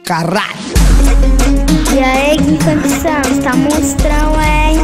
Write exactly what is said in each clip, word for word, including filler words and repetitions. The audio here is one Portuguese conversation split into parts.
Caralho! E aí, Gui Funk Santos, tá monstrão, hein?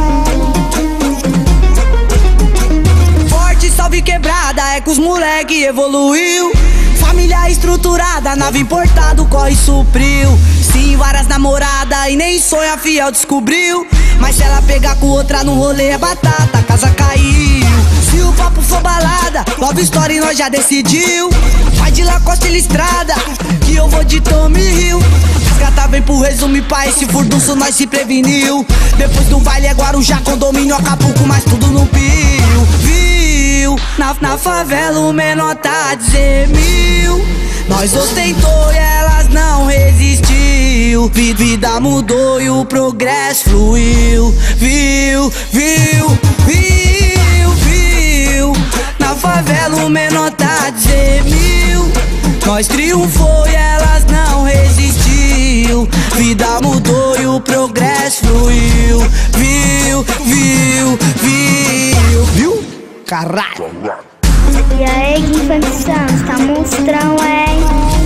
Forte, salve quebrada, é que os moleque evoluiu. Família estruturada, nave importado, corre supriu. Sim, várias namoradas e nem sonha fiel descobriu. Mas se ela pegar com outra no rolê é batata, a casa caiu. Se o papo for balada, love story nós já decidiu. Vai de Lacoste e Listrada, que eu vou de Tommy Hill. Gata vem pro resumo e pra esse furdunço nós se preveniu. Depois do baile é Guarujá, condomínio Acapulco, mas tudo no pio. Viu? Na, na favela o menor tá a dizer mil. Nós ostentou e elas não resistiu. Vida mudou e o progresso fluiu. Viu? Viu? Viu? Viu? Na favela o menor tá a dizer mil. Nós triunfou e elas não resistiu. Vida mudou e o progresso fluiu. Viu? Viu? Viu? Viu? Caralho! E aí, Gui Funk Santos, tá monstrão, hein?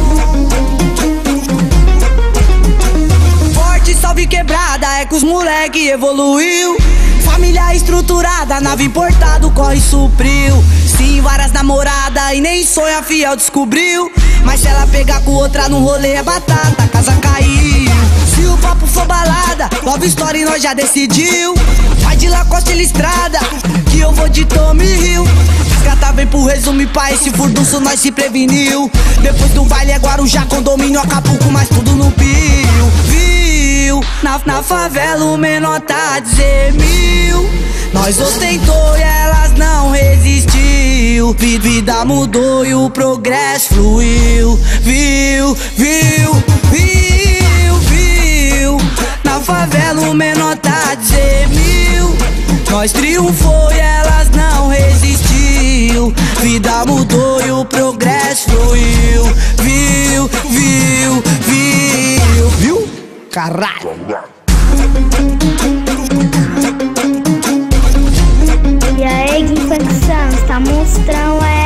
Forte, salve quebrada, é que os moleque evoluiu. Família estruturada, nave importado, corre supriu. Sim, várias namoradas e nem sonha fiel descobriu. Mas se ela pegar com outra no rolê é batata, a casa caiu. Se o papo for balada, love story nós já decidiu. Vai de Lacoste e Listrada, que eu vou de Tommy Hill. Gata vem pro resumo e pra esse furdunço nós se preveniu. Depois do baile é Guarujá, condomínio Acapulco, mas tudo no pio. Viu? Na, na favela o menor tá a dizer mil. Nós ostentou e elas não resistiu. Vida mudou e o progresso fluiu. Viu? Viu? Viu? Viu? Na favela o menor tá a dizer mil. Nós triunfou e elas não resistiu. Vida mudou e o progresso fluiu. Viu? Viu? Viu? Viu? Caralho! E aí, Gui Funk Santos, tá monstrão, hein?